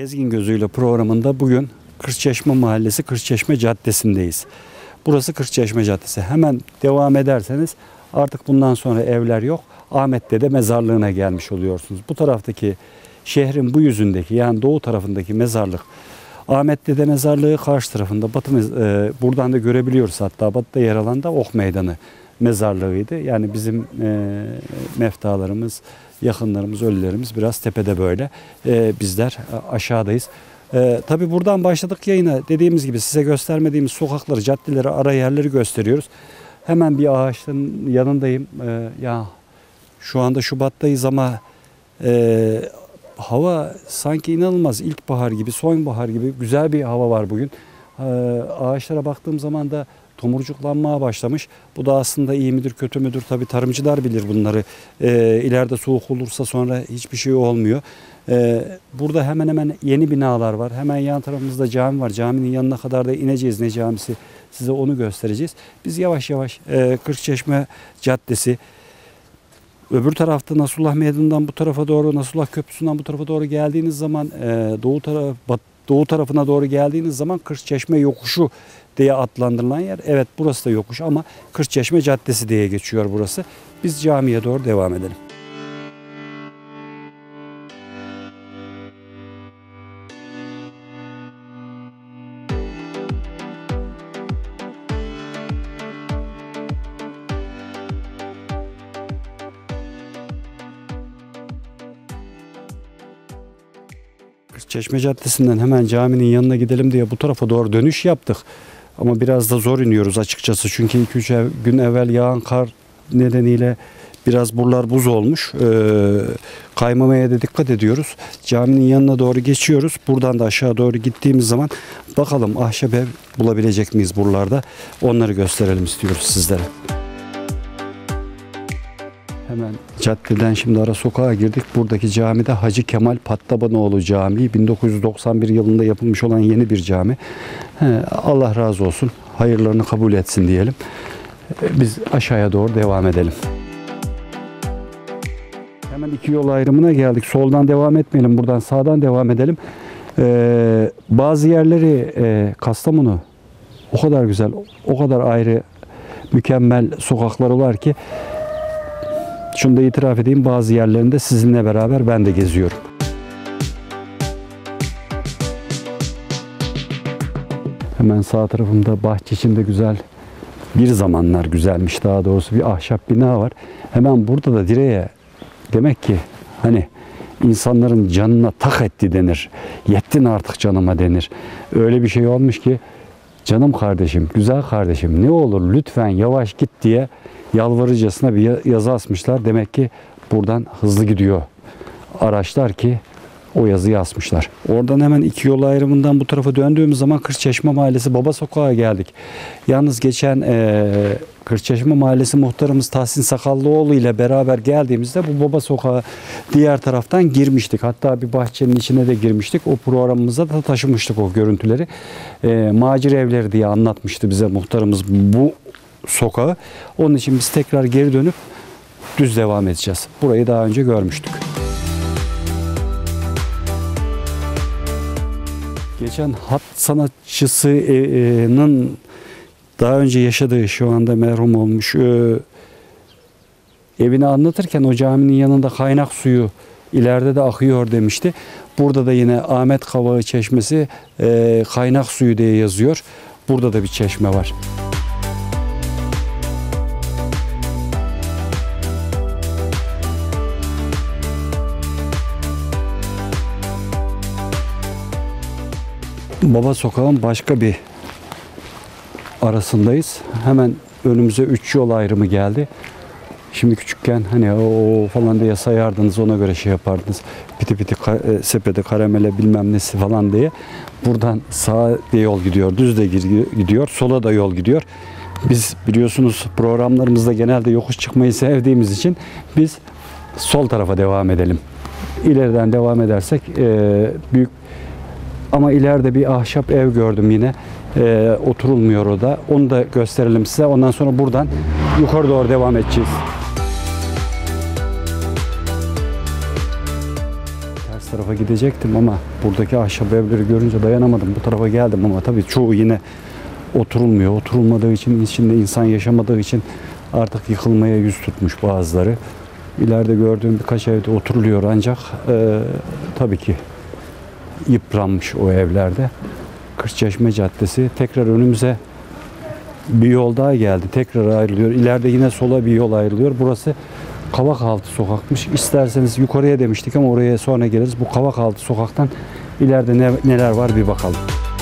Gezgin Gözüyle programında bugün Kırçeşme Mahallesi Kırçeşme Caddesi'ndeyiz. Burası Kırçeşme Caddesi. Hemen devam ederseniz artık bundan sonra evler yok. Ahmet Dede mezarlığına gelmiş oluyorsunuz. Bu taraftaki şehrin bu yüzündeki yani doğu tarafındaki mezarlık Ahmet Dede mezarlığı, karşı tarafında buradan da görebiliyoruz, hatta batıda yer alan da Ok Meydanı mezarlığıydı. Yani bizim meftalarımız, yakınlarımız, ölülerimiz biraz tepede böyle. Bizler aşağıdayız. Tabii buradan başladık yayına. Dediğimiz gibi size göstermediğimiz sokakları, caddeleri, ara yerleri gösteriyoruz. Hemen bir ağaçın yanındayım. Ya şu anda Şubat'tayız ama hava sanki inanılmaz ilkbahar gibi, sonbahar gibi güzel bir hava var bugün. Ağaçlara baktığım zaman da tomurcuklanmaya başlamış. Bu da aslında iyi midir, kötü müdür? Tabii tarımcılar bilir bunları. İleride soğuk olursa sonra hiçbir şey olmuyor. Burada hemen hemen yeni binalar var. Hemen yan tarafımızda cami var. Caminin yanına kadar da ineceğiz. Ne camisi? Size onu göstereceğiz. Biz yavaş yavaş Kırçeşme Caddesi, öbür tarafta Nasulllah Meydanı'ndan bu tarafa doğru, Nasulllah Köprüsü'nden bu tarafa doğru geldiğiniz zaman doğu tarafına doğru geldiğiniz zaman Kırçeşme Yokuşu diye adlandırılan yer. Evet, burası da yokuş ama Kırçeşme Caddesi diye geçiyor burası. Biz camiye doğru devam edelim. Çeşme Caddesi'nden hemen caminin yanına gidelim diye bu tarafa doğru dönüş yaptık. Ama biraz da zor iniyoruz açıkçası. Çünkü 2-3 gün evvel yağan kar nedeniyle biraz buralar buz olmuş. Kaymamaya da dikkat ediyoruz. Caminin yanına doğru geçiyoruz. Buradan da aşağı doğru gittiğimiz zaman bakalım ahşap ev bulabilecek miyiz buralarda? Onları gösterelim istiyoruz sizlere. Hemen caddeden şimdi ara sokağa girdik. Buradaki camide Hacı Kemal Pattabanoğlu Camii. 1991 yılında yapılmış olan yeni bir cami. Allah razı olsun. Hayırlarını kabul etsin diyelim. Biz aşağıya doğru devam edelim. Hemen iki yol ayrımına geldik. Soldan devam etmeyelim. Buradan sağdan devam edelim. Bazı yerleri Kastamonu o kadar güzel, o kadar ayrı, mükemmel sokakları var ki şunu da itiraf edeyim, bazı yerlerinde sizinle beraber ben de geziyorum. Hemen sağ tarafımda bahçe içinde güzel, bir zamanlar güzelmiş daha doğrusu, bir ahşap bina var. Hemen burada da direğe demek ki hani insanların canına tak etti denir. Yettin artık canıma denir. Öyle bir şey olmuş ki canım kardeşim, güzel kardeşim ne olur lütfen yavaş git diye yalvarıcasına bir yazı asmışlar. Demek ki buradan hızlı gidiyor araçlar ki o yazıyı asmışlar. Oradan hemen iki yol ayrımından bu tarafa döndüğümüz zaman Kırçeşme Mahallesi Baba Sokak'a geldik. Yalnız geçen Kırçeşme Mahallesi muhtarımız Tahsin Sakallıoğlu ile beraber geldiğimizde bu Baba Sokak'a diğer taraftan girmiştik. Hatta bir bahçenin içine de girmiştik. O programımıza da taşımıştık o görüntüleri. Macir evleri diye anlatmıştı bize muhtarımız bu sokağı. Onun için biz tekrar geri dönüp düz devam edeceğiz. Burayı daha önce görmüştük. Geçen hat sanatçısının daha önce yaşadığı, şu anda merhum olmuş evini anlatırken o caminin yanında kaynak suyu ileride de akıyor demişti. Burada da yine Ahmet Kavağı Çeşmesi kaynak suyu diye yazıyor. Burada da bir çeşme var. Baba Sokağı'nın başka bir arasındayız. Hemen önümüze 3 yol ayrımı geldi. Şimdi küçükken hani o falan diye sayardınız, ona göre şey yapardınız. Piti piti sepete karamele bilmem nesi falan diye. Buradan sağa da yol gidiyor, düz de gidiyor, sola da yol gidiyor. Biz biliyorsunuz programlarımızda genelde yokuş çıkmayı sevdiğimiz için biz sol tarafa devam edelim. İleriden devam edersek büyük. Ama ileride bir ahşap ev gördüm yine. Oturulmuyor o da. Onu da gösterelim size. Ondan sonra buradan yukarı doğru devam edeceğiz. Ters tarafa gidecektim ama buradaki ahşap evleri görünce dayanamadım. Bu tarafa geldim ama tabii çoğu yine oturulmuyor. Oturulmadığı için, içinde insan yaşamadığı için artık yıkılmaya yüz tutmuş bazıları. İleride gördüğüm birkaç evde oturuluyor ancak tabii ki yıpranmış o evlerde. Kırkçeşme Caddesi. Tekrar önümüze bir yol daha geldi. Tekrar ayrılıyor. İleride yine sola bir yol ayrılıyor. Burası Kavakaltı Sokak'mış. İsterseniz yukarıya demiştik ama oraya sonra geliriz. Bu Kavakaltı Sokak'tan ileride neler var bir bakalım.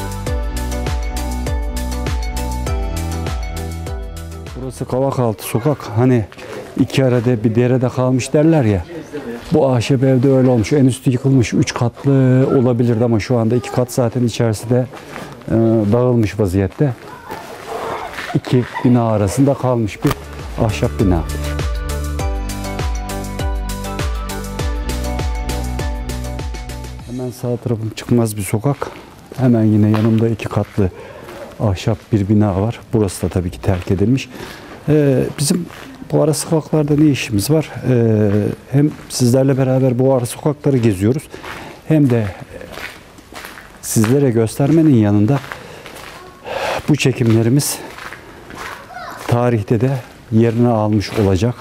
Burası Kavakaltı Sokak. Hani iki arada bir derede kalmış derler ya. Bu ahşap evde öyle olmuş. En üstü yıkılmış. 3 katlı olabilirdi ama şu anda 2 kat zaten içerisi de dağılmış vaziyette. İki bina arasında kalmış bir ahşap bina. Hemen sağ tarafım çıkmaz bir sokak. Hemen yine yanımda 2 katlı ahşap bir bina var. Burası da tabii ki terk edilmiş. Bizim bu ara sokaklarda ne işimiz var? Hem sizlerle beraber bu ara sokakları geziyoruz. Hem de sizlere göstermenin yanında bu çekimlerimiz tarihte de yerini almış olacak.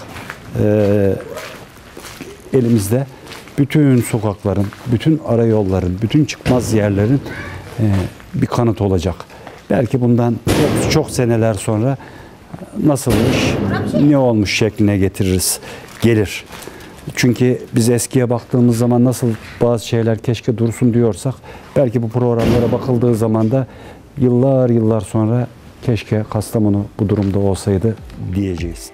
Elimizde bütün sokakların, bütün arayolların, bütün çıkmaz yerlerin bir kanıt olacak. Belki bundan çok seneler sonra nasılmış, ne olmuş şekline gelir. Çünkü biz eskiye baktığımız zaman nasıl bazı şeyler keşke dursun diyorsak, belki bu programlara bakıldığı zaman da yıllar sonra keşke Kastamonu bu durumda olsaydı diyeceğiz.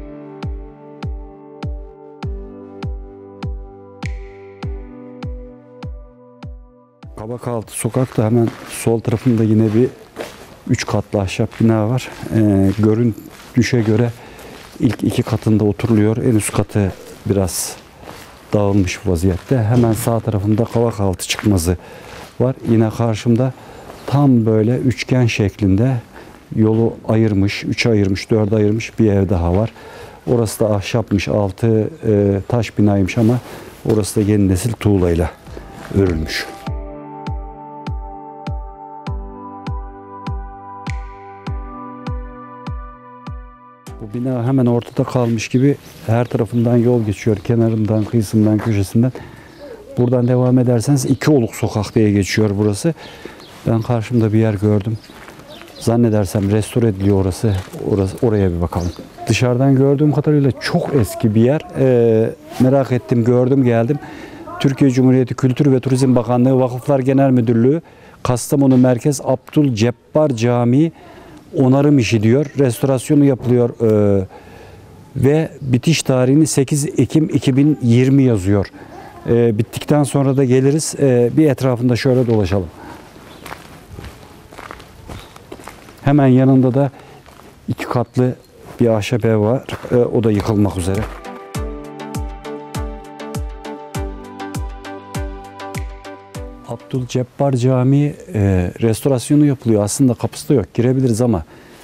Kavakaltı Sokak'ta hemen sol tarafında yine bir 3 katlı ahşap bina var. Görünüşe göre ilk 2 katında oturuluyor. En üst katı biraz dağılmış vaziyette. Hemen sağ tarafında Kavakaltı çıkmazı var. Yine karşımda tam böyle üçgen şeklinde yolu ayırmış, 3'e ayırmış, 4'e ayırmış bir ev daha var. Orası da ahşapmış, altı taş binaymış ama orası da yeni nesil tuğlayla örülmüş. Bu bina hemen ortada kalmış gibi, her tarafından yol geçiyor. Kenarından, kıyısından, köşesinden. Buradan devam ederseniz İkioluk Sokak diye geçiyor burası. Ben karşımda bir yer gördüm. Zannedersem restore ediliyor orası. Oraya bir bakalım. Dışarıdan gördüğüm kadarıyla çok eski bir yer. Merak ettim, gördüm, geldim. Türkiye Cumhuriyeti Kültür ve Turizm Bakanlığı Vakıflar Genel Müdürlüğü Kastamonu Merkez Abdülcebbar Camii onarım işi diyor. Restorasyonu yapılıyor ve bitiş tarihini 8 Ekim 2020 yazıyor. Bittikten sonra da geliriz. Bir etrafında şöyle dolaşalım. Hemen yanında da 2 katlı bir ahşap ev var. O da yıkılmak üzere. Abdülcebbar Camii restorasyonu yapılıyor. Aslında kapısı da yok. Girebiliriz ama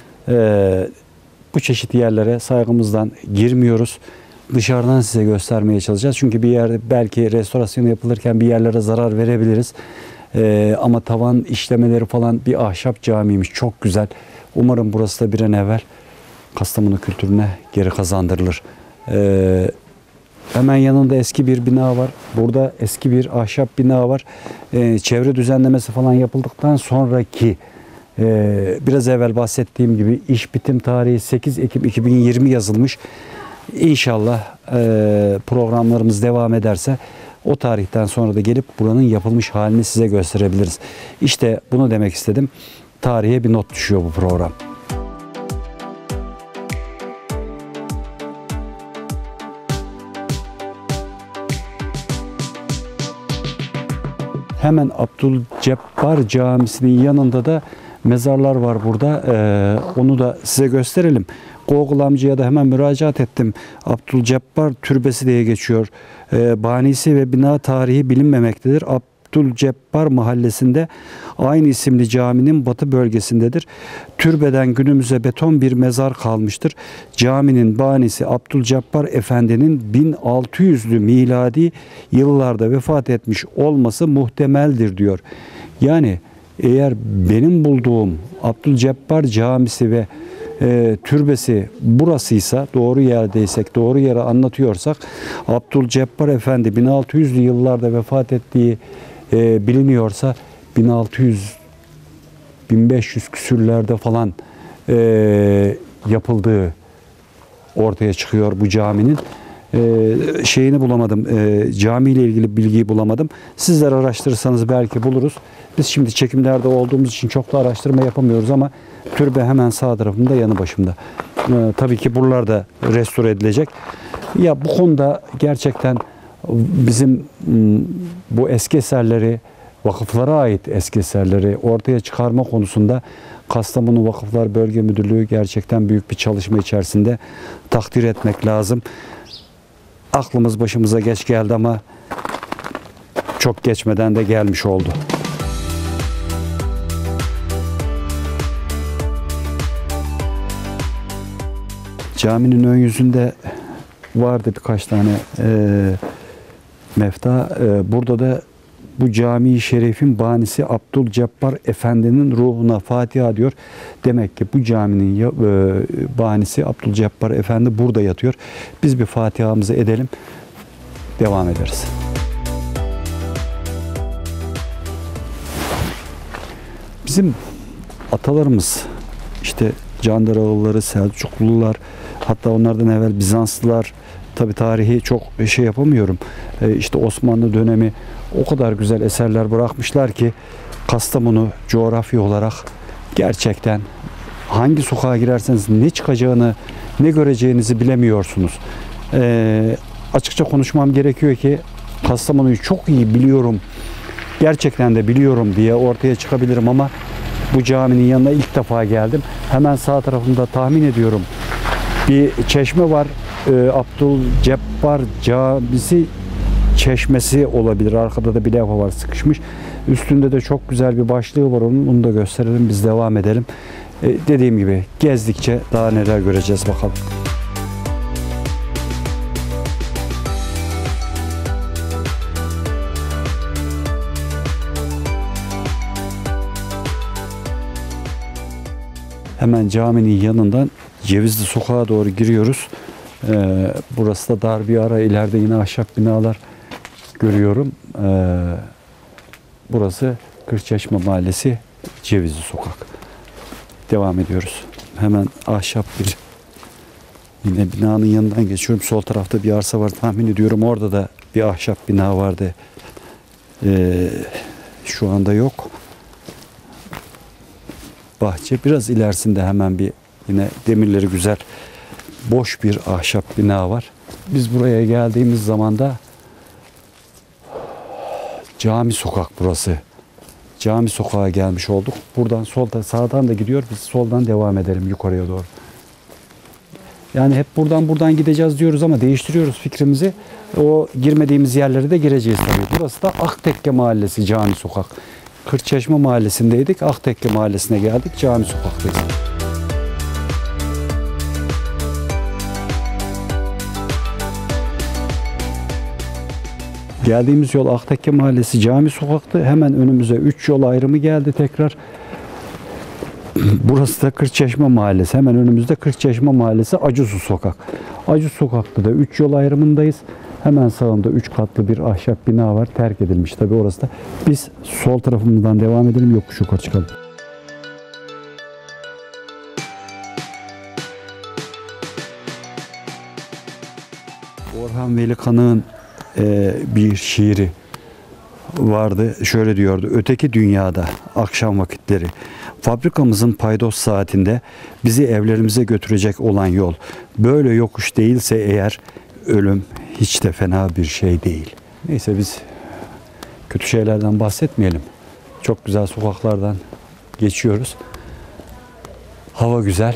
bu çeşit yerlere saygımızdan girmiyoruz. Dışarıdan size göstermeye çalışacağız. Çünkü bir yerde belki restorasyonu yapılırken bir yerlere zarar verebiliriz. Ama tavan işlemeleri falan bir ahşap camiymiş. Çok güzel. Umarım burası da bir an evvel Kastamonu kültürüne geri kazandırılır. Hemen yanında eski bir bina var. Burada eski bir ahşap bina var. Çevre düzenlemesi falan yapıldıktan sonraki biraz evvel bahsettiğim gibi iş bitim tarihi 8 Ekim 2020 yazılmış. İnşallah programlarımız devam ederse o tarihten sonra da gelip buranın yapılmış halini size gösterebiliriz. İşte bunu demek istedim. Tarihe bir not düşüyor bu program. Hemen Abdülcebbar Camisi'nin yanında da mezarlar var burada. Onu da size gösterelim. Google amcaya da hemen müracaat ettim. Abdülcebbar Türbesi diye geçiyor. Banisi ve bina tarihi bilinmemektedir. Abdülcebbar mahallesinde aynı isimli caminin batı bölgesindedir. Türbeden günümüze beton bir mezar kalmıştır. Caminin banisi Abdülcebbar Efendi'nin 1600'lü miladi yıllarda vefat etmiş olması muhtemeldir diyor. Yani eğer benim bulduğum Abdülcebbar Camisi ve türbesi burasıysa, doğru yerdeysek, doğru yere anlatıyorsak, Abdülcebbar Efendi 1600'lü yıllarda vefat ettiği biliniyorsa 1600-1500 küsürlerde falan yapıldığı ortaya çıkıyor bu caminin. Şeyini bulamadım, camiyle ilgili bilgiyi bulamadım. Sizler araştırırsanız belki buluruz. Biz şimdi çekimlerde olduğumuz için çok da araştırma yapamıyoruz ama türbe hemen sağ tarafımda, yanı başımda. Tabii ki buralar da restore edilecek. Ya bu konuda gerçekten bizim bu eski eserleri, vakıflara ait eski eserleri ortaya çıkarma konusunda Kastamonu Vakıflar Bölge Müdürlüğü gerçekten büyük bir çalışma içerisinde, takdir etmek lazım. Aklımız başımıza geç geldi ama çok geçmeden de gelmiş oldu. Caminin ön yüzünde vardı birkaç tane mefta. Burada da bu cami-i şerifin banisi Abdülcebbar Efendi'nin ruhuna Fatiha diyor. Demek ki bu caminin banisi Abdülcebbar Efendi burada yatıyor. Biz bir Fatiha'mızı edelim, devam ederiz. Bizim atalarımız işte Candarağlıları, Selçuklular, hatta onlardan evvel Bizanslılar, tabi tarihi çok şey yapamıyorum. İşte Osmanlı dönemi o kadar güzel eserler bırakmışlar ki Kastamonu coğrafi olarak gerçekten hangi sokağa girerseniz ne çıkacağını, ne göreceğinizi bilemiyorsunuz. Açıkça konuşmam gerekiyor ki Kastamonu'yu çok iyi biliyorum, gerçekten de biliyorum diye ortaya çıkabilirim ama bu caminin yanına ilk defa geldim. Hemen sağ tarafında tahmin ediyorum bir çeşme var. Abdülcebbar Camisi çeşmesi olabilir. Arkada da bir levha var sıkışmış. Üstünde de çok güzel bir başlığı var onun. Onu da gösterelim. Biz devam edelim. Dediğim gibi gezdikçe daha neler göreceğiz bakalım. Hemen caminin yanından Cevizli Sokak'a doğru giriyoruz. Burası da dar bir ara. İleride yine ahşap binalar görüyorum. Burası Kırçeşme Mahallesi, Cevizli Sokak. Devam ediyoruz. Hemen ahşap bir yine binanın yanından geçiyorum. Sol tarafta bir arsa var tahmin ediyorum. Orada da bir ahşap bina vardı. Şu anda yok. Bahçe biraz ilerisinde hemen bir yine demirleri güzel boş bir ahşap bina var. Biz buraya geldiğimiz zaman da Cami Sokak burası. Cami Sokak'a gelmiş olduk. Buradan solda, sağdan da gidiyor. Biz soldan devam edelim yukarıya doğru. Yani hep buradan gideceğiz diyoruz ama değiştiriyoruz fikrimizi. O girmediğimiz yerlere de gireceğiz tabii. Burası da Aktekke Mahallesi, Cami Sokak. Kırçeşme Mahallesi'ndeydik. Aktekke Mahallesi'ne geldik. Cami Sokak'tayız. Geldiğimiz yol Aktekke Mahallesi, Cami Sokak'tı. Hemen önümüze 3 yol ayrımı geldi tekrar. Burası da Kırçeşme Mahallesi. Hemen önümüzde Kırçeşme Mahallesi, Acısu Sokak. Acısu Sokak'ta da 3 yol ayrımındayız. Hemen sağında 3 katlı bir ahşap bina var. Terk edilmiş tabii orası da. Biz sol tarafımızdan devam edelim. Yokuş yukarı çıkalım. Orhan Veli Kanık'ın bir şiiri vardı. Şöyle diyordu. Öteki dünyada akşam vakitleri fabrikamızın paydos saatinde bizi evlerimize götürecek olan yol böyle yokuş değilse eğer ölüm hiç de fena bir şey değil. Neyse biz kötü şeylerden bahsetmeyelim. Çok güzel sokaklardan geçiyoruz. Hava güzel.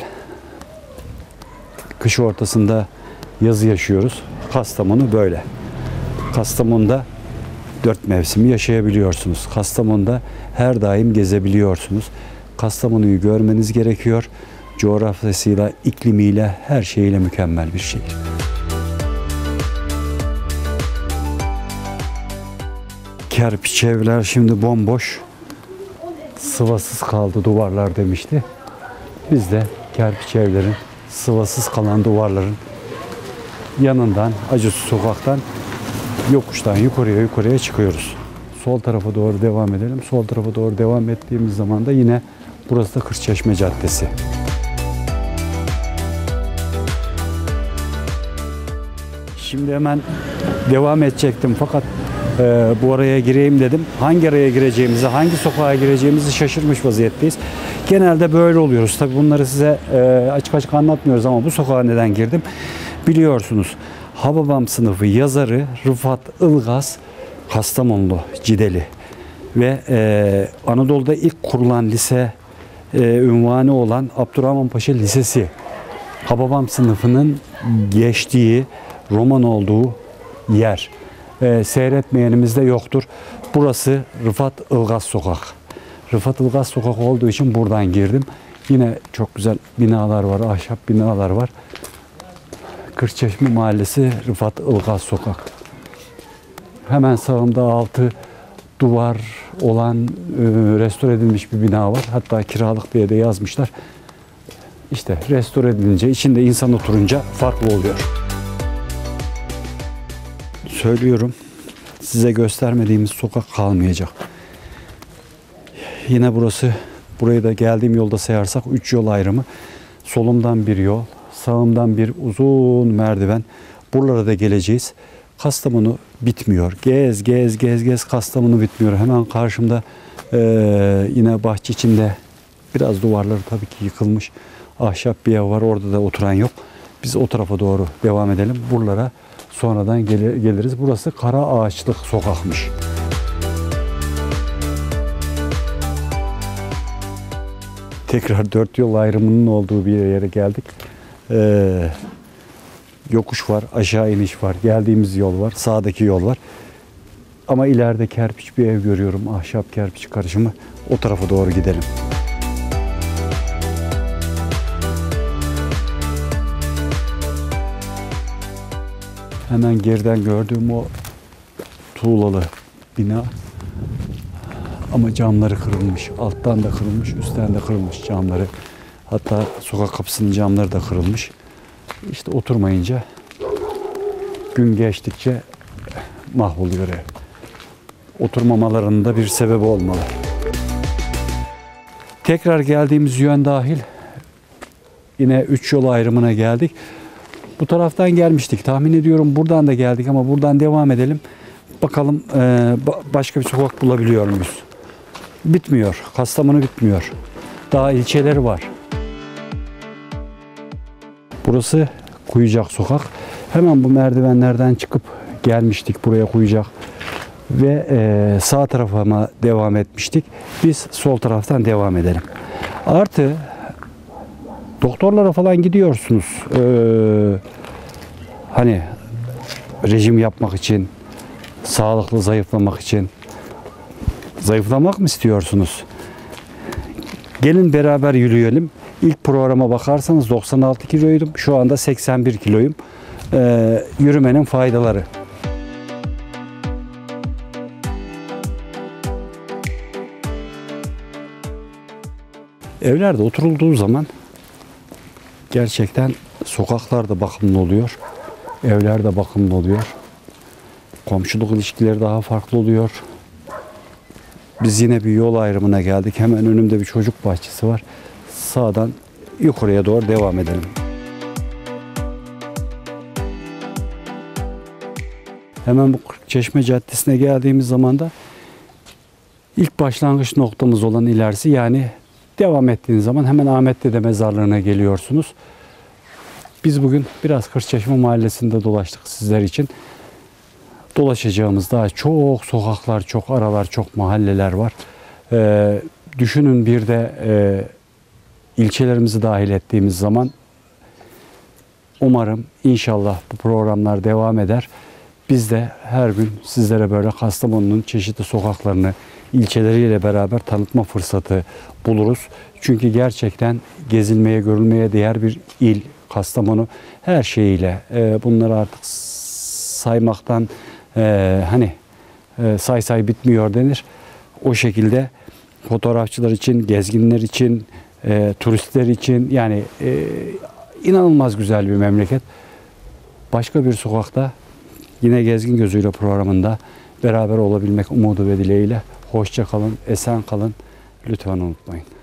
Kış ortasında yazı yaşıyoruz. Kastamonu böyle. Kastamonu'da dört mevsimi yaşayabiliyorsunuz. Kastamonu'da her daim gezebiliyorsunuz. Kastamonu'yu görmeniz gerekiyor. Coğrafyasıyla, iklimiyle, her şeyiyle mükemmel bir şehir. Kerpiç evler şimdi bomboş. Sıvasız kaldı duvarlar demişti. Biz de kerpiç evlerin, sıvasız kalan duvarların yanından, Acısu Sokak'tan yokuştan yukarıya çıkıyoruz. Sol tarafa doğru devam edelim. Sol tarafa doğru devam ettiğimiz zaman da yine burası da Kırçeşme Caddesi. Şimdi hemen devam edecektim fakat bu araya gireyim dedim. Hangi araya gireceğimizi, hangi sokağa gireceğimizi şaşırmış vaziyetteyiz. Genelde böyle oluyoruz. Tabii bunları size açık açık anlatmıyoruz ama bu sokağa neden girdim biliyorsunuz. Hababam sınıfı yazarı Rıfat Ilgaz, Kastamonlu, Cideli ve Anadolu'da ilk kurulan lise ünvanı olan Abdurrahmanpaşa Lisesi, Hababam sınıfının geçtiği, roman olduğu yer. Seyretmeyenimiz de yoktur. Burası Rıfat Ilgaz Sokak. Rıfat Ilgaz Sokak olduğu için buradan girdim. Yine çok güzel binalar var, ahşap binalar var. Kırçeşme Mahallesi, Rıfat Ilgaz Sokak. Hemen sağımda altı duvar olan restore edilmiş bir bina var. Hatta kiralık diye de yazmışlar. İşte restore edilince, içinde insan oturunca farklı oluyor. Söylüyorum, size göstermediğimiz sokak kalmayacak. Yine burası, burayı da geldiğim yolda sayarsak 3 yol ayrımı. Solumdan bir yol, sağımdan bir uzun merdiven. Buralara da geleceğiz. Kastamonu bitmiyor. Gez Kastamonu bitmiyor. Hemen karşımda yine bahçe içinde biraz duvarları tabii ki yıkılmış ahşap bir ev var. Orada da oturan yok. Biz o tarafa doğru devam edelim. Buralara sonradan geliriz. Burası Kara Ağaçlık Sokakmış. Tekrar 4 yol ayrımının olduğu bir yere geldik. Yokuş var, aşağı iniş var, geldiğimiz yol var, sağdaki yol var. Ama ileride kerpiç bir ev görüyorum, ahşap kerpiç karışımı. O tarafa doğru gidelim. Hemen geriden gördüğüm o tuğlalı bina. Ama camları kırılmış, alttan da kırılmış, üstten de kırılmış camları. Hatta sokak kapısının camları da kırılmış. İşte oturmayınca, gün geçtikçe mahvoluyor ev. Oturmamalarının da bir sebebi olmalı. Tekrar geldiğimiz yön dahil yine 3 yol ayrımına geldik. Bu taraftan gelmiştik. Tahmin ediyorum buradan da geldik ama buradan devam edelim. Bakalım başka bir sokak bulabiliyor muyuz? Bitmiyor. Kastamonu bitmiyor. Daha ilçeleri var. Burası Kuyucak Sokak. Hemen bu merdivenlerden çıkıp gelmiştik buraya Kuyucak. Ve sağ tarafa devam etmiştik. Biz sol taraftan devam edelim. Artı doktorlara falan gidiyorsunuz. Hani rejim yapmak için, sağlıklı zayıflamak için. Zayıflamak mı istiyorsunuz? Gelin beraber yürüyelim. İlk programa bakarsanız 96 kiloydum. Şu anda 81 kiloyum. Yürümenin faydaları. Evlerde oturulduğu zaman gerçekten sokaklar da bakımlı oluyor. Evler de bakımlı oluyor. Komşuluk ilişkileri daha farklı oluyor. Biz yine bir yol ayrımına geldik. Hemen önümde bir çocuk bahçesi var. Sağdan yukarıya doğru devam edelim. Hemen bu Çeşme Caddesi'ne geldiğimiz zaman da ilk başlangıç noktamız olan ilerisi, yani devam ettiğiniz zaman hemen Ahmet Dede Mezarlığı'na geliyorsunuz. Biz bugün biraz Kırçeşme Mahallesi'nde dolaştık sizler için. Dolaşacağımız daha çok sokaklar, çok aralar, çok mahalleler var. Düşünün bir de ilçelerimizi dahil ettiğimiz zaman umarım inşallah bu programlar devam eder Biz de her gün sizlere böyle Kastamonu'nun çeşitli sokaklarını ilçeleriyle beraber tanıtma fırsatı buluruz. Çünkü gerçekten gezilmeye, görülmeye değer bir il Kastamonu her şeyiyle. Bunları artık saymaktan say bitmiyor denir. O şekilde fotoğrafçılar için, gezginler için, turistler için yani inanılmaz güzel bir memleket. Başka bir sokakta yine Gezgin Gözüyle programında beraber olabilmek umudu ve dileğiyle hoşça kalın, esen kalın. Lütfen unutmayın.